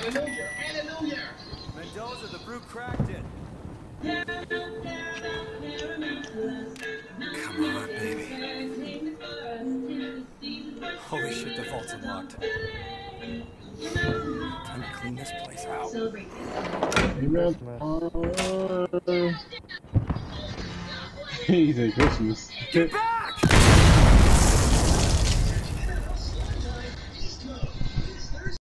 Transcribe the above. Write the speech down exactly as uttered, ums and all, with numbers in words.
Mendoza, the brew cracked it. Come on, baby. Holy shit, the vault's unlocked. Time to clean this place out. Amen. He's a Christmas. Get back!